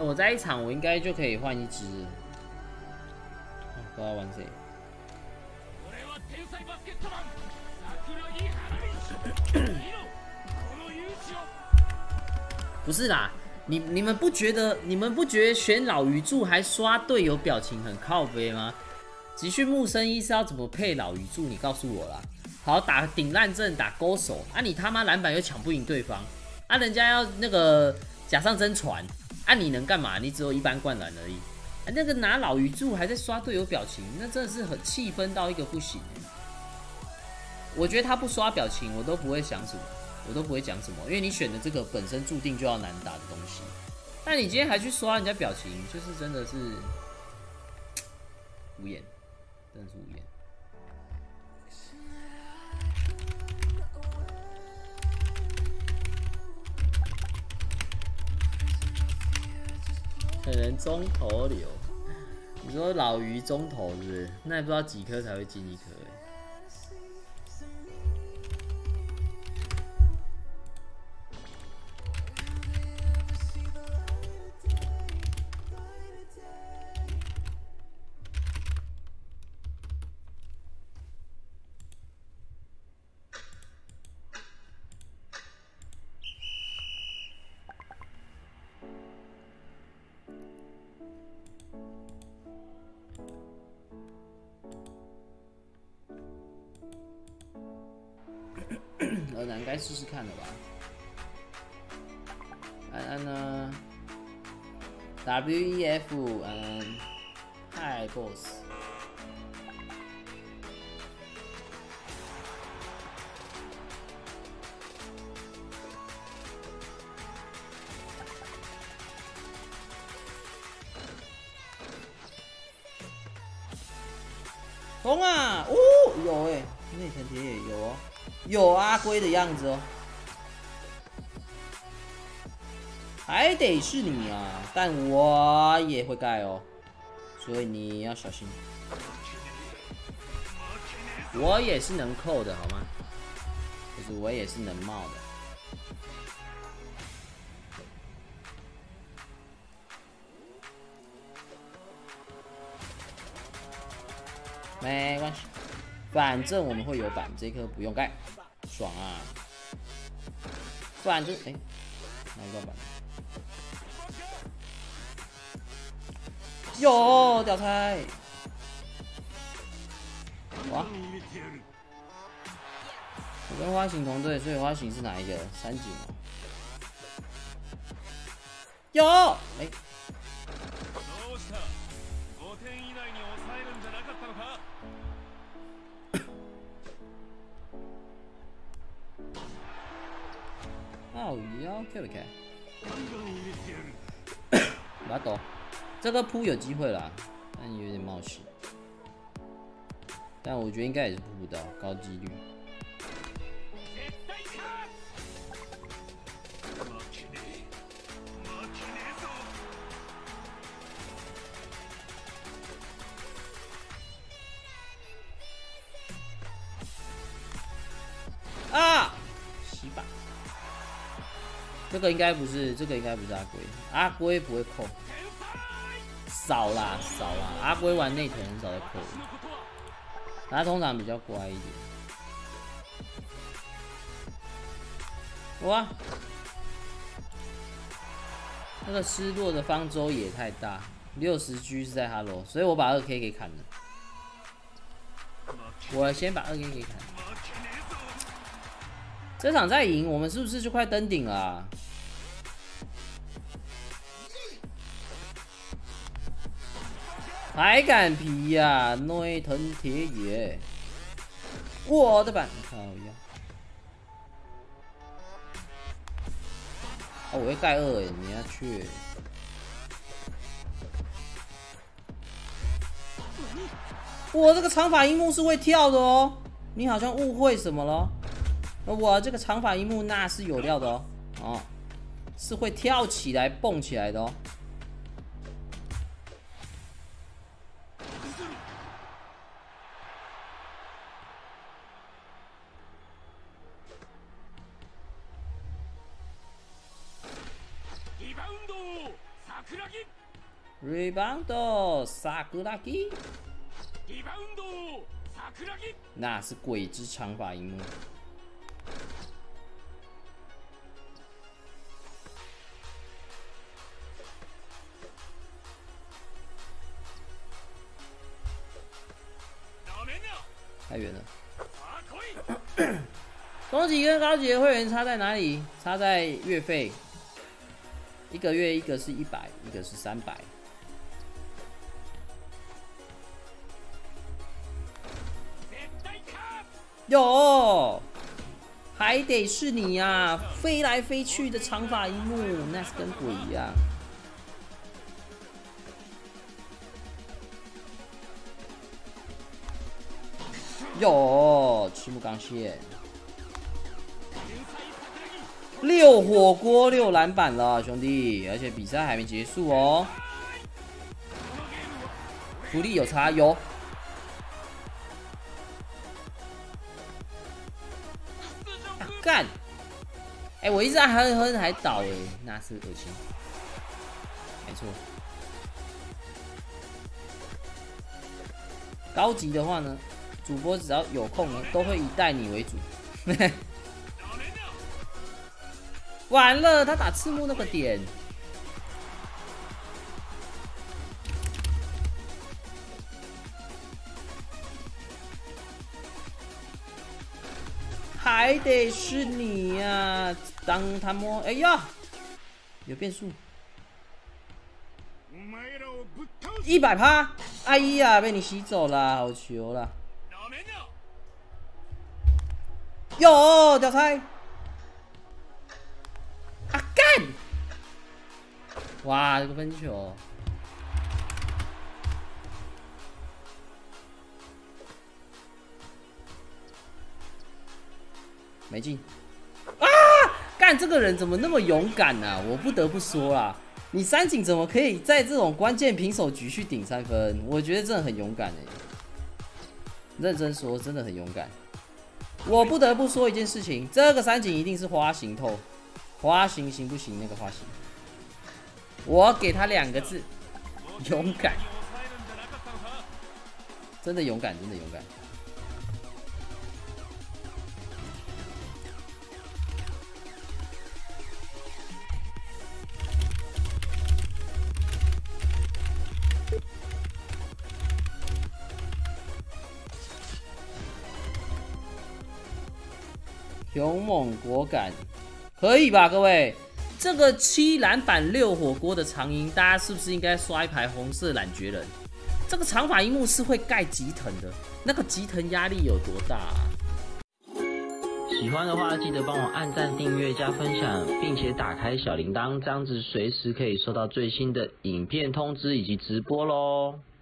我在一场我应该就可以换一只。不知道玩谁。不是啦，你们不觉得选老鱼柱还刷队友表情很靠背吗？集训木生一是要怎么配老鱼柱？你告诉我啦。好，打顶烂阵，打勾手啊！你他妈篮板又抢不赢对方啊！人家要那个假上真传啊！你能干嘛？你只有一般灌篮而已。啊，那个拿老鱼柱还在刷队友表情，那真的是很气愤到一个不行。我觉得他不刷表情，我都不会想什么。我都不会讲什么，因为你选的这个本身注定就要难打的东西，但你今天还去刷人家表情，就是真的是无言，真的是无言。可能中投流，你说老鱼中投是不是？那也不知道几颗才会进一颗。尔南该试试看了吧？安安呢 ？WEF， 嗨 boss。红啊！哦，有哎，内藤铁也有哦。有阿龟的样子哦，还得是你啊！但我也会盖哦，所以你要小心。我也是能扣的好吗？可是我也是能冒的。没关系，反正我们会有板，这颗不用盖。爽啊！反正哪一段板？有屌菜！哇！我跟花形同队，所以花形是哪一个？三井哦。有！奥鱼要开不开？把它抖，这个扑有机会啦，但有点冒险。但我觉得应该也是扑不到，高几率。啊！洗吧。这个应该不是阿龟，阿龟不会扣，少啦，阿龟玩内藤很少在扣，他通常比较乖一点。哇，那个失落的方舟也太大，60G 是在 Hello， 所以我把2K 给砍了。我先把2K 给砍了。这场再赢，我们是不是就快登顶了啊？还敢皮呀、内藤铁也！我的板，靠呀！哦，我会盖2哎，你要去？我这个长发樱木是会跳的哦，你好像误会什么了？我这个长发樱木那是有料的哦，哦，是会跳起来、蹦起来的哦。 Rebound 萨克拉基，那是鬼之长发樱木。太远了。中级跟高级的会员差在哪里？差在月费，一个月一个是100，一个是300。哟，还得是你啊！飞来飞去的长发樱木，那是跟鬼一样。哟，赤木刚宪，6火锅6篮板了，兄弟！而且比赛还没结束哦。福利有差有。干！哎，我一直在哼还倒哎，那是恶心。没错。高级的话呢？主播只要有空呢，都会以带你为主。完了，他打赤木那个点，还得是你呀、啊！当他摸，哎呀，有变数，100%！哎呀，被你吸走了，好球了！哟，屌菜！啊干！哇，这个分球，没进。啊！干，这个人怎么那么勇敢啊？我不得不说啦，你三井怎么可以在这种关键平手局去顶3分？我觉得真的很勇敢认真说，真的很勇敢。我不得不说一件事情，这个三井一定是花形透，花形行不行？那个花形，我给他2个字：勇敢。真的勇敢，真的勇敢。勇猛果敢，可以吧，各位？这个7篮板6火锅的长鹰，大家是不是应该刷一排红色懒觉人？这个长发樱木是会盖吉藤的，那个吉藤压力有多大啊？喜欢的话，记得帮我按赞、订阅、加分享，并且打开小铃铛，这样子随时可以收到最新的影片通知以及直播咯。